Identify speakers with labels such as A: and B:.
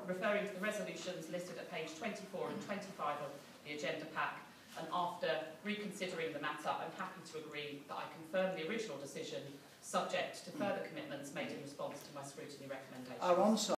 A: referring to the resolutions listed at page 24 and 25 of the agenda pack, and after reconsidering the matter, I'm happy to agree that I confirm the original decision, subject to further commitments made in response to my scrutiny recommendations.